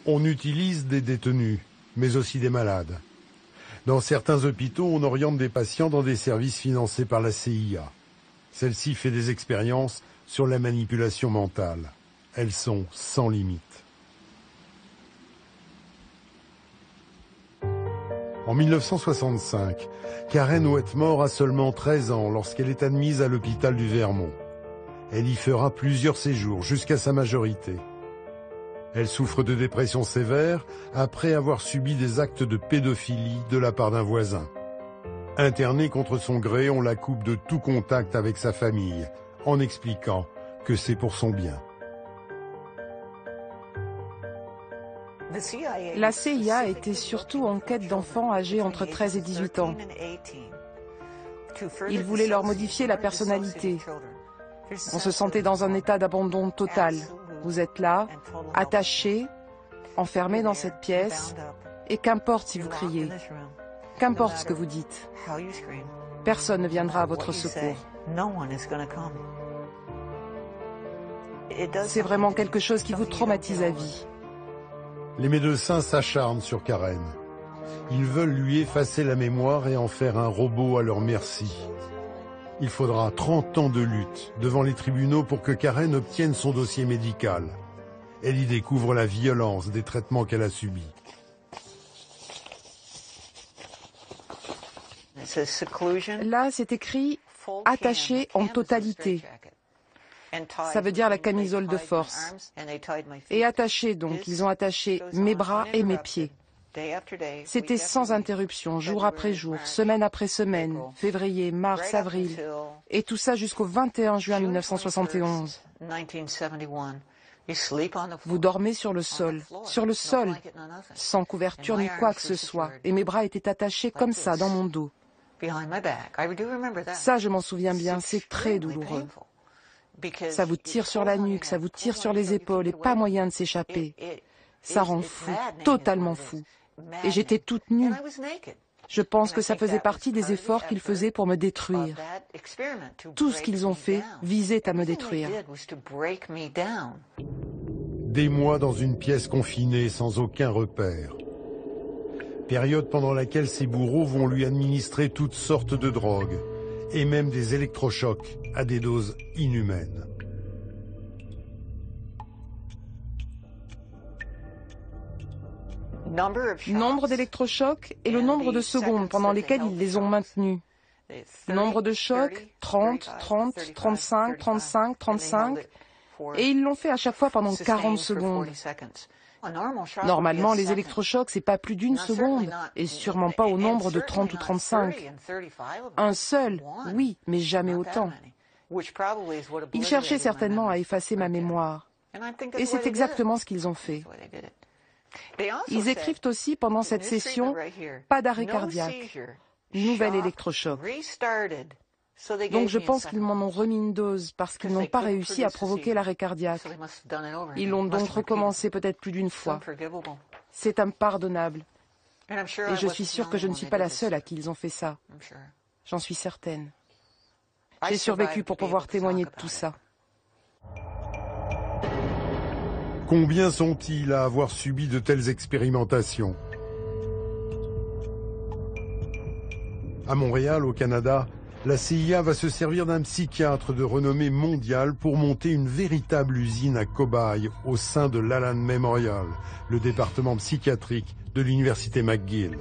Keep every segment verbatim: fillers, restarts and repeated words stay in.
On utilise des détenus, mais aussi des malades. Dans certains hôpitaux, on oriente des patients dans des services financés par la C I A. Celle-ci fait des expériences sur la manipulation mentale. Elles sont sans limite. En mille neuf cent soixante-cinq, Karen Wetmore a seulement treize ans lorsqu'elle est admise à l'hôpital du Vermont. Elle y fera plusieurs séjours jusqu'à sa majorité. Elle souffre de dépression sévère après avoir subi des actes de pédophilie de la part d'un voisin. Internée contre son gré, on la coupe de tout contact avec sa famille, en expliquant que c'est pour son bien. La C I A était surtout en quête d'enfants âgés entre treize et dix-huit ans. Ils voulaient leur modifier la personnalité. On se sentait dans un état d'abandon total. Vous êtes là, attaché, enfermé dans cette pièce, et qu'importe si vous criez, qu'importe ce que vous dites, personne ne viendra à votre secours. C'est vraiment quelque chose qui vous traumatise à vie. Les médecins s'acharnent sur Karen. Ils veulent lui effacer la mémoire et en faire un robot à leur merci. Il faudra trente ans de lutte devant les tribunaux pour que Karen obtienne son dossier médical. Elle y découvre la violence des traitements qu'elle a subis. Là, c'est écrit « attaché en totalité ». Ça veut dire la camisole de force. Et attaché, donc, ils ont attaché mes bras et mes pieds. C'était sans interruption, jour après jour, semaine après semaine, février, mars, avril, et tout ça jusqu'au vingt et un juin mille neuf cent soixante et onze. Vous dormez sur le sol, sur le sol, sans couverture ni quoi que ce soit, et mes bras étaient attachés comme ça dans mon dos. Ça, je m'en souviens bien, c'est très douloureux. Ça vous tire sur la nuque, ça vous tire sur les épaules et pas moyen de s'échapper. Ça rend fou, totalement fou. Et j'étais toute nue. Je pense que ça faisait partie des efforts qu'ils faisaient pour me détruire. Tout ce qu'ils ont fait visait à me détruire. Des mois dans une pièce confinée sans aucun repère. Période pendant laquelle ses bourreaux vont lui administrer toutes sortes de drogues et même des électrochocs à des doses inhumaines. Nombre d'électrochocs et le nombre de secondes pendant lesquelles ils les ont maintenus. Nombre de chocs, trente, trente, trente-cinq, trente-cinq, trente-cinq, et ils l'ont fait à chaque fois pendant quarante secondes. Normalement, les électrochocs, c'est pas plus d'une seconde, et sûrement pas au nombre de trente ou trente-cinq. Un seul, oui, mais jamais autant. Ils cherchaient certainement à effacer ma mémoire. Et c'est exactement ce qu'ils ont fait. Ils écrivent aussi pendant cette session « pas d'arrêt cardiaque, nouvel électrochoc ». Donc je pense qu'ils m'en ont remis une dose parce qu'ils n'ont pas réussi à provoquer l'arrêt cardiaque. Ils l'ont donc recommencé peut-être plus d'une fois. C'est impardonnable. Et je suis sûre que je ne suis pas la seule à qui ils ont fait ça. J'en suis certaine. J'ai survécu pour pouvoir témoigner de tout ça. Combien sont-ils à avoir subi de telles expérimentations? À Montréal, au Canada, la C I A va se servir d'un psychiatre de renommée mondiale pour monter une véritable usine à cobayes au sein de l'Allan Memorial, le département psychiatrique de l'université McGill.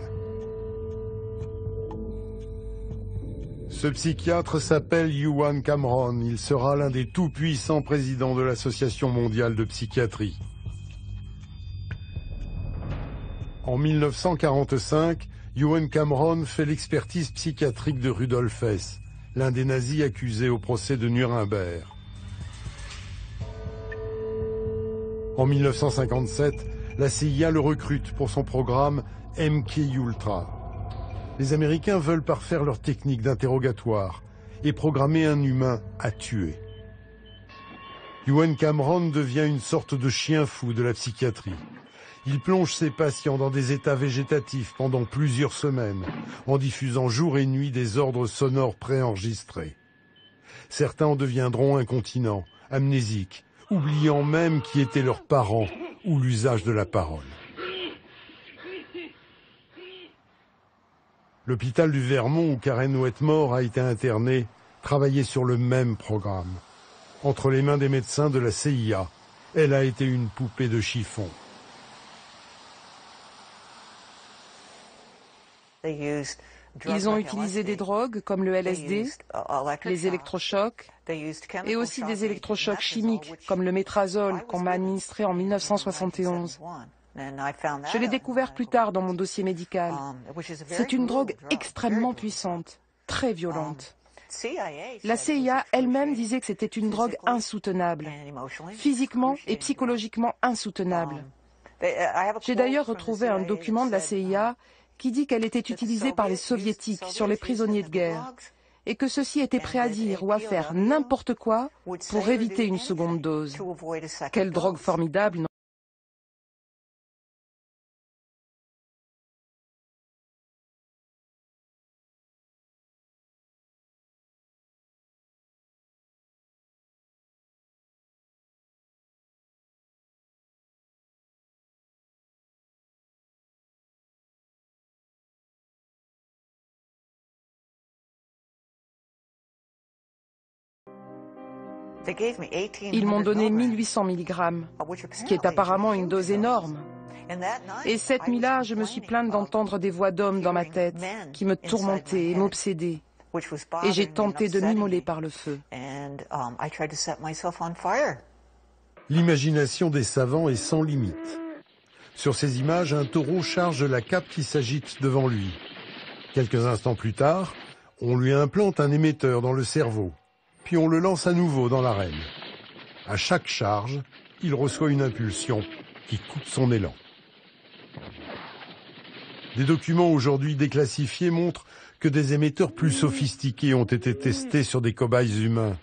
Ce psychiatre s'appelle Ewan Cameron. Il sera l'un des tout-puissants présidents de l'Association mondiale de psychiatrie. En mille neuf cent quarante-cinq, Ewan Cameron fait l'expertise psychiatrique de Rudolf Hess, l'un des nazis accusés au procès de Nuremberg. En mille neuf cent cinquante-sept, la C I A le recrute pour son programme M K Ultra. Les Américains veulent parfaire leur technique d'interrogatoire et programmer un humain à tuer. Ewan Cameron devient une sorte de chien fou de la psychiatrie. Il plonge ses patients dans des états végétatifs pendant plusieurs semaines, en diffusant jour et nuit des ordres sonores préenregistrés. Certains en deviendront incontinents, amnésiques, oubliant même qui étaient leurs parents ou l'usage de la parole. L'hôpital du Vermont où Karen Wetmore a été internée travaillait sur le même programme. Entre les mains des médecins de la C I A, elle a été une poupée de chiffon. Ils ont utilisé des drogues comme le L S D, les électrochocs et aussi des électrochocs chimiques comme le métrazole qu'on m'a administré en mille neuf cent soixante et onze. Je l'ai découvert plus tard dans mon dossier médical. C'est une drogue extrêmement puissante, très violente. La C I A elle-même disait que c'était une drogue insoutenable, physiquement et psychologiquement insoutenable. J'ai d'ailleurs retrouvé un document de la C I A qui dit qu'elle était utilisée par les soviétiques sur les prisonniers de guerre et que ceux-ci étaient prêts à dire ou à faire n'importe quoi pour éviter une seconde dose. Quelle drogue formidable, non ? Ils m'ont donné mille huit cents milligrammes, ce qui est apparemment une dose énorme. Et cette nuit-là, je me suis plainte d'entendre des voix d'hommes dans ma tête qui me tourmentaient et m'obsédaient. Et j'ai tenté de m'immoler par le feu. L'imagination des savants est sans limite. Sur ces images, un taureau charge la cape qui s'agite devant lui. Quelques instants plus tard, on lui implante un émetteur dans le cerveau. Puis on le lance à nouveau dans l'arène. À chaque charge, il reçoit une impulsion qui coupe son élan. Des documents aujourd'hui déclassifiés montrent que des émetteurs plus sophistiqués ont été testés sur des cobayes humains.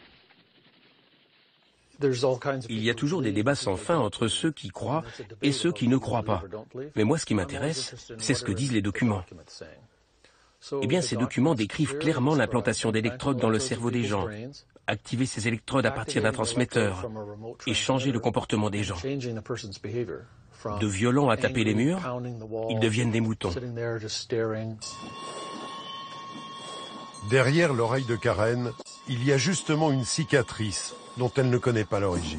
Il y a toujours des débats sans fin entre ceux qui croient et ceux qui ne croient pas. Mais moi, ce qui m'intéresse, c'est ce que disent les documents. Eh bien, ces documents décrivent clairement l'implantation d'électrodes dans le cerveau des gens, activer ces électrodes à partir d'un transmetteur et changer le comportement des gens. De violents à taper les murs, ils deviennent des moutons. Derrière l'oreille de Karen, il y a justement une cicatrice dont elle ne connaît pas l'origine.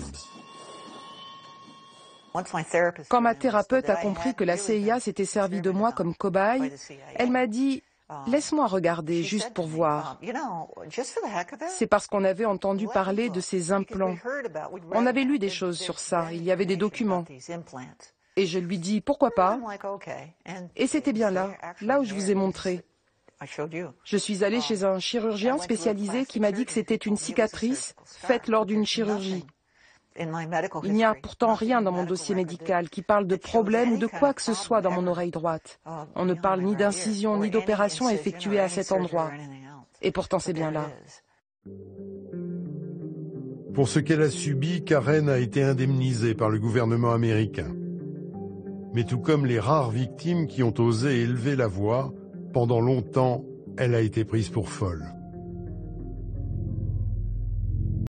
Quand ma thérapeute a compris que la C I A s'était servie de moi comme cobaye, elle m'a dit « Laisse-moi regarder, juste pour voir. » C'est parce qu'on avait entendu parler de ces implants. On avait lu des choses sur ça, il y avait des documents. Et je lui dis « Pourquoi pas ?» Et c'était bien là, là où je vous ai montré. Je suis allée chez un chirurgien spécialisé qui m'a dit que c'était une cicatrice faite lors d'une chirurgie. Il n'y a pourtant rien dans mon dossier médical qui parle de problème ou de quoi que ce soit dans mon oreille droite. On ne parle ni d'incision ni d'opération effectuée à cet endroit. Et pourtant c'est bien là. Pour ce qu'elle a subi, Karen a été indemnisée par le gouvernement américain. Mais tout comme les rares victimes qui ont osé élever la voix, pendant longtemps, elle a été prise pour folle.